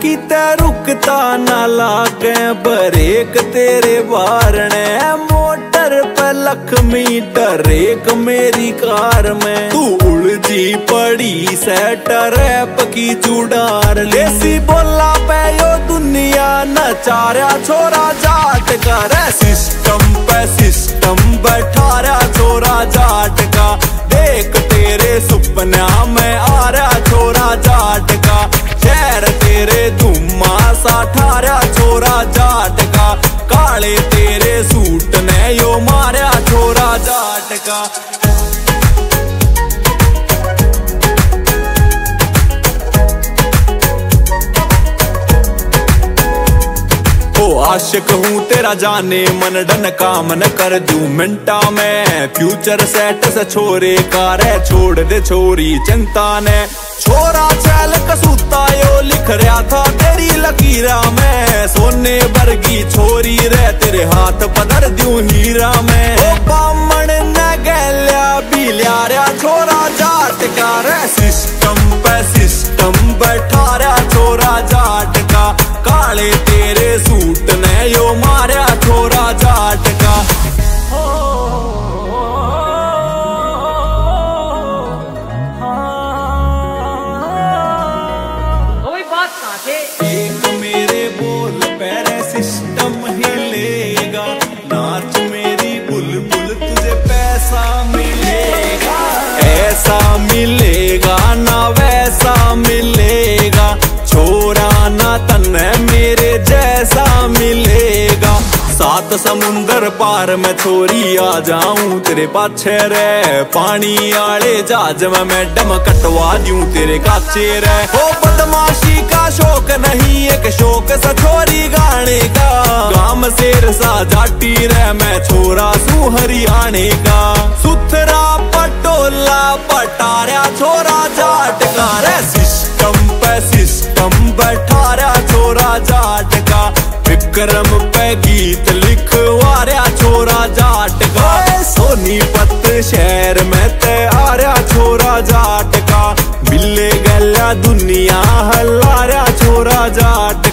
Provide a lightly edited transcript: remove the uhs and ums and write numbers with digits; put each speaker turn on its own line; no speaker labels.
किते रुकता ना लागे ब्रेक तेरे बारने, मोटर पे लक्ष्मी टरेक मेरी कार में। तू उलझी पड़ी से टरैप की जुड़ार, लेसी बोला पे यो दुनिया नचारा छोरा जाट का रे। सिस्टम पे सिस्टम बैठा रहा छोरा जाट का, देख तेरे सुपना में आ रहा छोरा जाट का। शहर तेरे धुम्मा सा ठारा छोरा जाट का, काले तेरे सूट ने यो मारा छोरा जाट का। आशिक हूँ तेरा जाने मन डन काम न कर दूं मिंटा में, फ्यूचर सेट से छोरे का रे छोड़ दे छोरी चिंता ने। छोरा चैल कसूता यो लिख रहा था तेरी लकीरा में, सोने वर्गी छोरी रे तेरे हाथ पधर दूं हीरा में। ओ बामण न गैल्या बिल्या रहा छोरा जाट का रे, सिस्टम पे सिस्टम बैठा रहा छोरा जाट का, काले तेरे सूट ने यो मारा छोरा जाट का। एक मेरे बोल पैरे सिस्टम हिलेगा, नाच मेरी बुलबुल तुझे पैसा मिलेगा। ऐसा मिलेगा ना वैसा मिलेगा, छोरा ना तन्ने मेरे जैसा मिलेगा। सात समुंदर पार में छोरी आ जाऊं तेरे पाछे रे, पानी आले जहाज में मैडम कटवा दूं तेरे काचे रे। हो बदमाशी का शौक नहीं एक शौक सा छोरी गाने का, गाम शेर सा जाटी रे मैं छोरा सू हरियाणे का। सुथरा पटोला पटारा छोरा जाट का रे, सिस्टम पे सिस्टम बैठा रहा छोरा जाट का, विक्रम पे गीत लिखवा रहा छोरा जाट का। सोनीपत शहर में ते आ रहा छोरा जाट का, बिल्ले गला दुनिया हल्ला रहा छोरा जाट